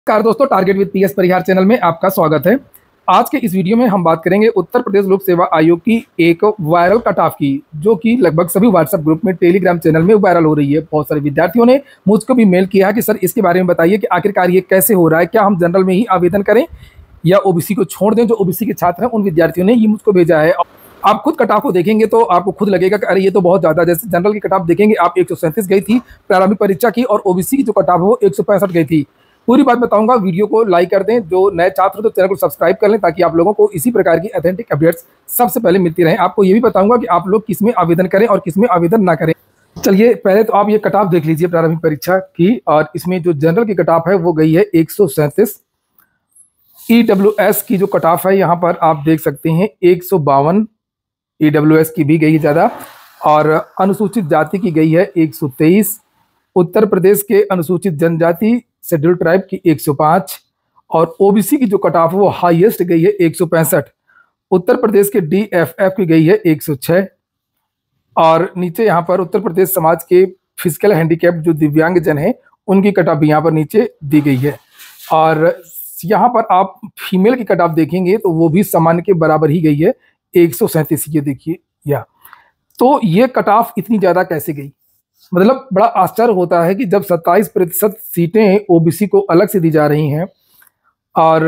नमस्कार दोस्तों, target with PS Parihar channel में आपका स्वागत है। आज के इस वीडियो में हम बात करेंगे उत्तर प्रदेश लोक सेवा आयोग की एक वायरल कट ऑफ की, जो कि लगभग सभी व्हाट्सएप ग्रुप में, टेलीग्राम चैनल में वायरल हो रही है। बहुत सारे विद्यार्थियों ने मुझको भी मेल किया है कि सर इसके बारे में बताइए कि आखिरकार ये कैसे हो रहा है, क्या हम जनरल में ही आवेदन करें या ओबीसी को छोड़ दें। जो ओबीसी के छात्र हैं उन विद्यार्थियों ने ये मुझको भेजा है। आप खुद कट ऑफ को देखेंगे तो आपको खुद लगेगा कि अरे ये तो बहुत ज़्यादा। जैसे जनरल की कट ऑफ देखेंगे आप 137 गई थी प्रारंभिक परीक्षा की, और ओबीसी की जो कट ऑफ है वो 165 गई थी। पूरी बात बताऊंगा, वीडियो को लाइक कर दें। जो नए छात्र तो चैनल को सब्सक्राइब कर लें ताकि आप लोगों को इसी प्रकार की ऑथेंटिक अपडेट्स सबसे पहले मिलती रहें। आपको ये भी बताऊंगा कि आप लोग किसमें आवेदन करें और किसमें आवेदन ना करें। चलिए पहले तो आप ये कट ऑफ देख लीजिए प्रारंभिक परीक्षा की, और इसमें जो जनरल की कट ऑफ है वो गई है 137। ईडब्ल्यूएस की जो कट ऑफ है यहाँ पर आप देख सकते हैं 152, ईडब्ल्यूएस की भी गई है ज़्यादा, और अनुसूचित जाति की गई है 123। उत्तर प्रदेश के अनुसूचित जनजाति शेड्यूल ट्राइब की 105, और ओबीसी की जो कट ऑफ है वो हाईएस्ट गई है 165। उत्तर प्रदेश के डीएफएफ की गई है 106, और नीचे यहाँ पर उत्तर प्रदेश समाज के फिजिकल हैंडीकैप जो दिव्यांग जन हैं उनकी कट ऑफ यहाँ पर नीचे दी गई है। और यहाँ पर आप फीमेल की कट ऑफ देखेंगे तो वो भी सामान्य के बराबर ही गई है 137। ये देखिए या तो ये कट ऑफ इतनी ज़्यादा कैसे गई, मतलब बड़ा आश्चर्य होता है कि जब 27% सीटें ओबीसी को अलग से दी जा रही हैं और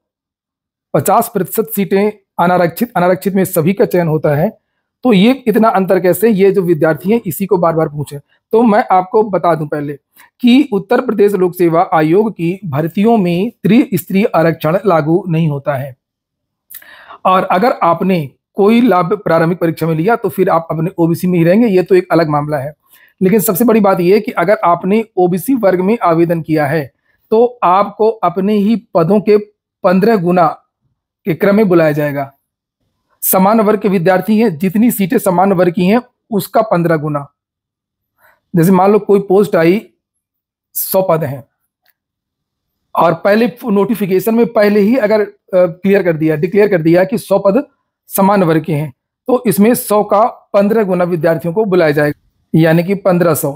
50% सीटें अनारक्षित में सभी का चयन होता है, तो ये इतना अंतर कैसे। ये जो विद्यार्थी हैं इसी को बार बार पूछे। तो मैं आपको बता दूं पहले कि उत्तर प्रदेश लोक सेवा आयोग की भर्तियों में त्रिस्तरीय आरक्षण लागू नहीं होता है, और अगर आपने कोई लाभ प्रारंभिक परीक्षा में लिया तो फिर आप अपने ओबीसी में ही रहेंगे, ये तो एक अलग मामला है। लेकिन सबसे बड़ी बात यह है कि अगर आपने ओबीसी वर्ग में आवेदन किया है तो आपको अपने ही पदों के 15 गुना के क्रम में बुलाया जाएगा। समान वर्ग के विद्यार्थी हैं, जितनी सीटें समान वर्ग की हैं उसका 15 गुना। जैसे मान लो कोई पोस्ट आई, 100 पद हैं, और पहले नोटिफिकेशन में पहले ही अगर डिक्लेयर कर दिया कि 100 पद समान वर्ग के हैं, तो इसमें 100 का 15 गुना विद्यार्थियों को बुलाया जाएगा, यानी कि 1500।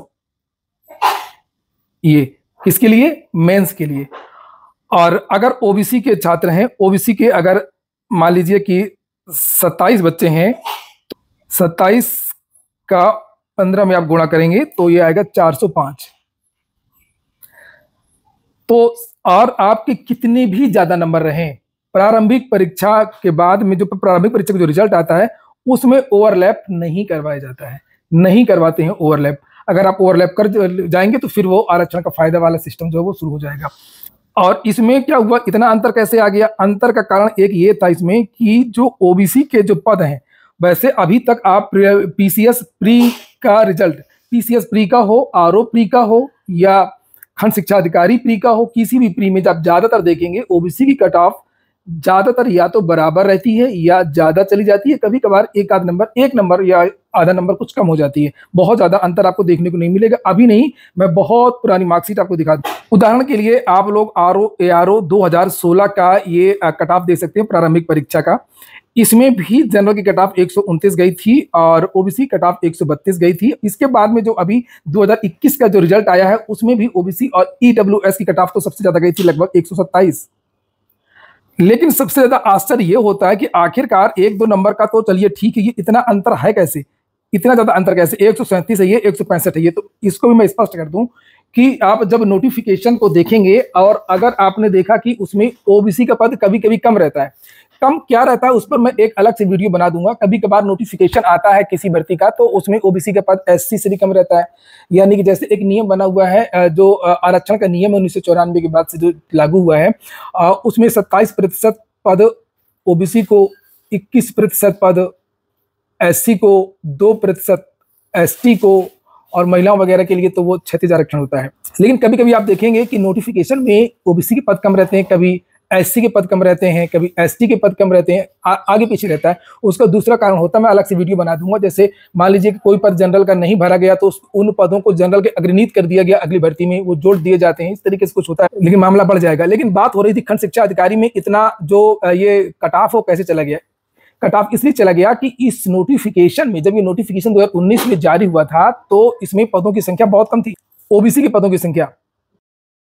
ये किसके लिए? मेंस के लिए। और अगर ओबीसी के छात्र हैं, ओबीसी के अगर मान लीजिए कि 27 बच्चे हैं, तो 27 का 15 में आप गुणा करेंगे तो ये आएगा 405। तो और आपके कितने भी ज्यादा नंबर रहें, प्रारंभिक परीक्षा के बाद में जो प्रारंभिक परीक्षा का जो रिजल्ट आता है उसमें ओवरलैप नहीं करवाया जाता है, नहीं करवाते हैं ओवरलैप। अगर आप ओवरलैप कर जाएंगे तो फिर वो आरक्षण का फायदा वाला सिस्टम जो है वो शुरू हो जाएगा। और इसमें क्या हुआ, इतना अंतर कैसे आ गया? अंतर का कारण एक ये था इसमें कि जो ओबीसी के जो पद हैं, वैसे अभी तक आप पीसीएस प्री का रिजल्ट, पीसीएस प्री का हो, आरओ प्री का हो या खंड शिक्षा अधिकारी प्री का हो, किसी भी प्री में जब ज्यादातर देखेंगे ओबीसी की कट ऑफ ज्यादातर या तो बराबर रहती है या ज्यादा चली जाती है। कभी कभार एक नंबर या आधा नंबर कुछ कम हो जाती है। बहुत ज्यादा अंतर आपको देखने को नहीं मिलेगा। अभी नहीं, मैं बहुत पुरानी मार्कशीट आपको दिखा दूं। उदाहरण के लिए आप लोग आरओ 2016 का ये कट ऑफ दे सकते हैं प्रारंभिक परीक्षा का। इसमें भी जनरल की कट ऑफ 129 गई थी और ओबीसी कट ऑफ 132 गई थी। इसके बाद में जो अभी 2021 का जो रिजल्ट आया है उसमें भी ओबीसी और ईडब्ल्यूएस की कट ऑफ तो सबसे ज्यादा गई थी, लगभग 127। लेकिन सबसे ज्यादा आश्चर्य ये होता है कि आखिरकार 1-2 नंबर का तो चलिए ठीक है, ये इतना अंतर है कैसे, इतना ज्यादा अंतर कैसे? 137 है, ये 165 है। ये तो इसको भी मैं स्पष्ट कर दूं कि आप जब नोटिफिकेशन को देखेंगे और अगर आपने देखा कि उसमें ओबीसी का पद कभी कभी कम रहता है, कम क्या रहता है उस पर मैं एक अलग से वीडियो बना दूंगा। कभी कभार नोटिफिकेशन आता है किसी भर्ती का तो उसमें ओबीसी का पद एससी से भी कम रहता है, यानी कि जैसे एक नियम बना हुआ है, जो आरक्षण का नियम 1994 के बाद से जो लागू हुआ है, उसमें 27% पद ओबीसी को, 21% पद एससी को, 2% एसटी को, और महिलाओं वगैरह के लिए तो वो 36 आरक्षण होता है। लेकिन कभी कभी आप देखेंगे कि नोटिफिकेशन में ओबीसी के पद कम रहते हैं, कभी एससी के पद कम रहते हैं, कभी एसटी के पद कम रहते हैं, आगे पीछे रहता है। उसका दूसरा कारण होता है, मैं अलग से वीडियो बना दूंगा। जैसे मान लीजिए कि कोई पद जनरल का नहीं भरा गया तो उन पदों को जनरल के अग्रनीत कर दिया गया, अगली भर्ती में वो जोड़ दिए जाते हैं, इस तरीके से कुछ होता है, लेकिन मामला बढ़ जाएगा। लेकिन बात हो रही थी खंड शिक्षा अधिकारी में इतना जो ये कट ऑफ हो कैसे चला गया। कट ऑफ इसलिए चला गया कि इस नोटिफिकेशन में, जब ये नोटिफिकेशन 2019 में जारी हुआ था तो इसमें पदों की संख्या बहुत कम थी, ओबीसी के पदों की संख्या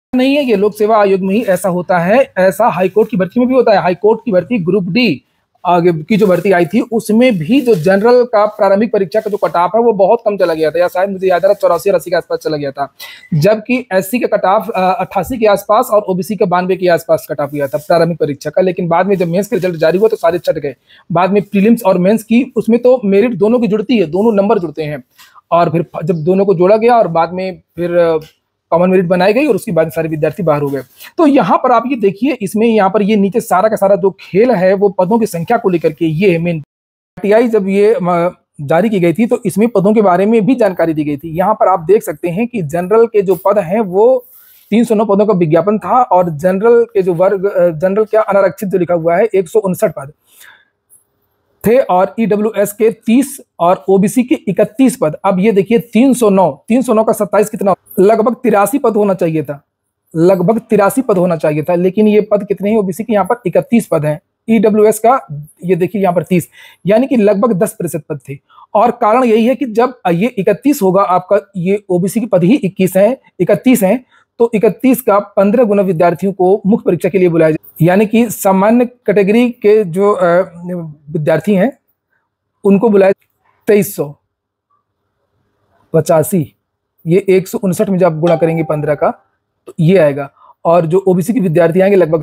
नहीं है, ये लोक सेवा आयोग में ही ऐसा होता है। ऐसा हाईकोर्ट की भर्ती में भी होता है। हाईकोर्ट की भर्ती ग्रुप डी आगे की जो भर्ती आई थी, उसमें भी जो जनरल का प्रारंभिक परीक्षा का जो कट ऑफ है वो बहुत कम चला गया था, या शायद मुझे याद आ रहा 84 और 80 के आसपास चला गया था, जबकि एससी का कट ऑफ 88 के आसपास और ओबीसी का 92 के आसपास कट ऑफ गया था प्रारंभिक परीक्षा का। लेकिन बाद में जब मेंस के रिजल्ट जारी हुआ तो सारे छट गए। बाद में प्रीलिम्स और मेंस की, उसमें तो मेरिट दोनों की जुड़ती है, दोनों नंबर जुड़ते हैं, और फिर जब दोनों को जोड़ा गया और बाद में फिर कॉमन मेरिट बनाई गई और उसके बाद सारे विद्यार्थी बाहर हो गए। तो यहाँ पर आप ये देखिए, इसमें यहाँ पर ये नीचे सारा का सारा जो खेल है वो पदों की संख्या को लेकर के ये है मेन। आरटीआई जब ये जारी की गई थी तो इसमें पदों के बारे में भी जानकारी दी गई थी। यहाँ पर आप देख सकते हैं कि जनरल के जो पद हैं वो 309 पदों का विज्ञापन था, और जनरल के जो वर्ग, जनरल क्या अनारक्षित जो लिखा हुआ है 159 पद थे, और ईडब्ल्यूएस के 30 और ओबीसी के 31 पद। अब ये देखिए 309 का 27 कितना, लगभग 83 पद होना चाहिए था, लगभग 83 पद होना चाहिए था, लेकिन ये पद कितने हैं ओबीसी के, यहाँ पर 31 पद हैं। ईडब्ल्यूएस का ये देखिए यहाँ पर 30, यानी कि लगभग 10% पद थे। और कारण यही है कि जब ये 31 होगा आपका, ये ओबीसी के पद ही 31 हैं, तो 31 का 15 गुना विद्यार्थियों को मुख्य परीक्षा के लिए बुलाया जाए, यानी कि सामान्य कैटेगरी के जो विद्यार्थी हैं उनको बुलाया 2385, ये 159 में जब आप गुणा करेंगे 15 का तो ये आएगा, और जो ओबीसी के विद्यार्थी आएंगे लगभग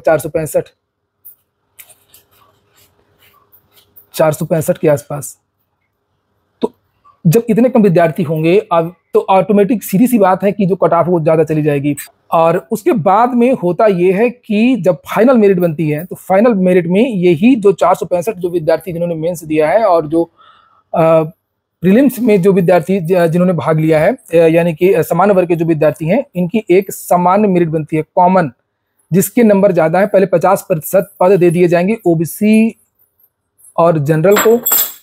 465 के आसपास। तो जब इतने कम विद्यार्थी होंगे अब तो ऑटोमेटिक सीधी सी बात है कि जो कट ऑफ वो ज्यादा चली जाएगी। और उसके बाद में होता ये है कि जब फाइनल मेरिट बनती है तो फाइनल मेरिट में यही जो 465 जो विद्यार्थी जिन्होंने मेंस दिया है और जो प्रीलिम्स में जो विद्यार्थी जिन्होंने भाग लिया है, यानी कि सामान्य वर्ग के जो विद्यार्थी हैं, इनकी एक सामान्य मेरिट बनती है कॉमन, जिसके नंबर ज्यादा है पहले 50% पद दे दिए जाएंगे ओबीसी और जनरल को,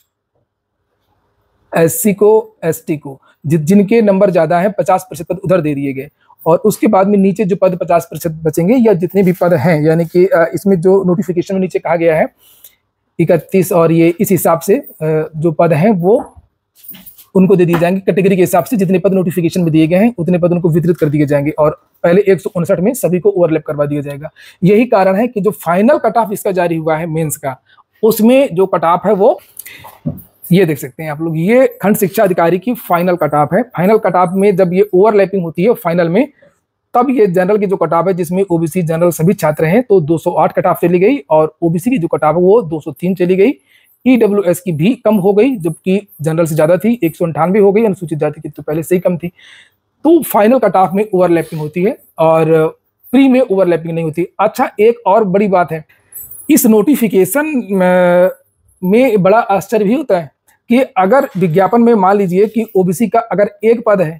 एससी को, एसटी को, जिनके नंबर ज्यादा है 50% पद उधर दे दिए गए। और उसके बाद में नीचे जो पद 50% बचेंगे या जितने भी पद हैं, यानी कि इसमें जो नोटिफिकेशन में नीचे कहा गया है 31, और ये इस हिसाब से जो पद हैं वो उनको दे दिए जाएंगे कैटेगरी के हिसाब से, जितने पद नोटिफिकेशन में दिए गए हैं उतने पद उनको वितरित कर दिए जाएंगे, और पहले 159 में सभी को ओवरलैप करवा दिया जाएगा। यही कारण है कि जो फाइनल कट ऑफ इसका जारी हुआ है मेंस का, उसमें जो कट ऑफ है वो ये देख सकते हैं आप लोग, ये खंड शिक्षा अधिकारी की फाइनल कट ऑफ है। फाइनल कट ऑफ में जब ये ओवरलैपिंग होती है फाइनल में, तब ये जनरल की जो कट ऑफ है जिसमें ओबीसी जनरल सभी छात्र हैं तो 208 कट ऑफ चली गई, और ओबीसी की जो कट ऑफ है वो 203 चली गई। ईडब्ल्यूएस की भी कम हो गई, जबकि जनरल से ज्यादा थी, 198 हो गई, अनुसूचित जाति की तो पहले से ही कम थी। तो फाइनल कट ऑफ में ओवरलैपिंग होती है और प्री में ओवरलैपिंग नहीं होती। अच्छा, एक और बड़ी बात है, इस नोटिफिकेशन में बड़ा आश्चर्य भी होता है कि अगर विज्ञापन में मान लीजिए कि ओबीसी का अगर एक पद है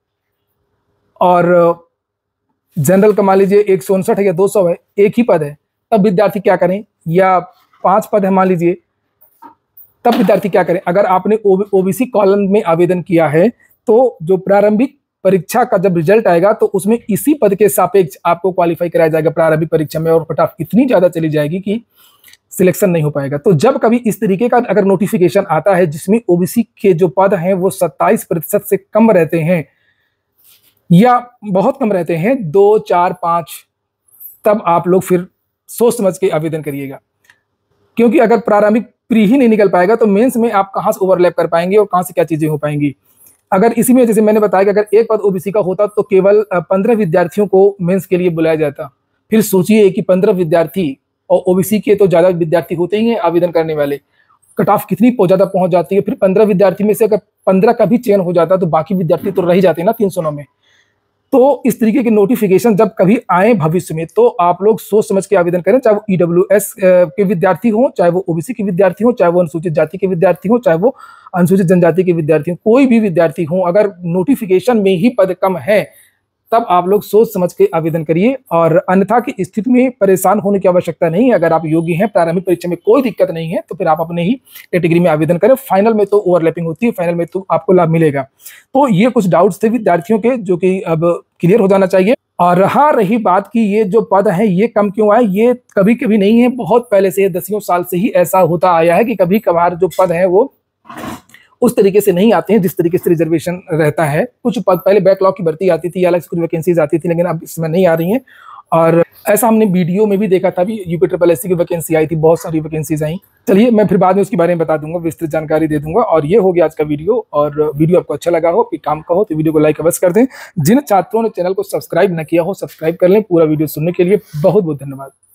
और जनरल का मान लीजिए 159 है या 200 है, एक ही पद है, तब विद्यार्थी क्या करें, या 5 पद है मान लीजिए, तब विद्यार्थी क्या करें। अगर आपने ओबीसी कॉलम में आवेदन किया है तो जो प्रारंभिक परीक्षा का जब रिजल्ट आएगा तो उसमें इसी पद के सापेक्ष आपको क्वालिफाई कराया जाएगा प्रारंभिक परीक्षा में, और कट ऑफ इतनी ज्यादा चली जाएगी कि सिलेक्शन नहीं हो पाएगा। तो जब कभी इस तरीके का अगर नोटिफिकेशन आता है जिसमें ओबीसी के जो पद हैं वो 27% से कम रहते हैं या बहुत कम रहते हैं, 2, 4, 5, तब आप लोग फिर सोच समझ के आवेदन करिएगा, क्योंकि अगर प्रारंभिक प्री ही नहीं निकल पाएगा तो मेंस में आप कहां से ओवरलैप कर पाएंगे और कहां से क्या चीजें हो पाएंगी। अगर इसी में जैसे मैंने बताया कि अगर एक पद ओबीसी का होता तो केवल 15 विद्यार्थियों को मेंस के लिए बुलाया जाता। फिर सोचिए कि 15 विद्यार्थी, और ओबीसी के तो ज्यादा विद्यार्थी होते ही हैं आवेदन करने वाले, कट ऑफ कितनी ज्यादा पहुंच जाती है। फिर 15 विद्यार्थी में से अगर 15 का भी चयन हो जाता तो बाकी विद्यार्थी तो रह ही जाते हैं ना 309 में। तो इस तरीके के नोटिफिकेशन जब कभी आए भविष्य में तो आप लोग सोच समझ के आवेदन करें, चाहे वो ईडब्ल्यूएस के विद्यार्थी हो, चाहे वो ओबीसी के विद्यार्थी हो, चाहे वो अनुसूचित जाति के विद्यार्थी हो, चाहे वो अनुसूचित जनजाति के विद्यार्थी हो, कोई भी विद्यार्थी हो, अगर नोटिफिकेशन में ही पद कम है तब आप लोग सोच समझ के आवेदन करिए, और अन्यथा की स्थिति में परेशान होने की आवश्यकता नहीं है। अगर आप योग्य हैं, प्रारंभिक परीक्षा में कोई दिक्कत नहीं है, तो फिर आप अपने ही कैटेगरी में आवेदन करें। फाइनल में तो ओवरलैपिंग होती है, फाइनल में तो आपको लाभ मिलेगा। तो ये कुछ डाउट्स थे विद्यार्थियों के जो कि अब क्लियर हो जाना चाहिए। और हाँ, रही बात की ये जो पद है ये कम क्यों आए, ये कभी कभी नहीं है, बहुत पहले से 10 साल से ही ऐसा होता आया है कि कभी कभार जो पद है वो उस तरीके से नहीं आते हैं जिस तरीके से रिजर्वेशन रहता है। कुछ पहले बैकलॉग की भर्ती आती थी, अलग से कुछ वैकेंसीज आती थी, लेकिन अब इसमें नहीं आ रही हैं। और ऐसा हमने वीडियो में भी देखा था, भी यूपी ट्रिपल एससी की वैकेंसी आई थी, बहुत सारी वैकेंसीज आई। चलिए मैं फिर बाद में उसके बारे में बता दूंगा, विस्तृत जानकारी दे दूंगा। और ये हो गया आज का वीडियो। और वीडियो आपको अच्छा लगा हो, आपके काम का हो, तो वीडियो को लाइक अवश्य कर दें। जिन छात्रों ने चैनल को सब्सक्राइब न किया हो, सब्सक्राइब कर लें। पूरा वीडियो सुनने के लिए बहुत बहुत धन्यवाद।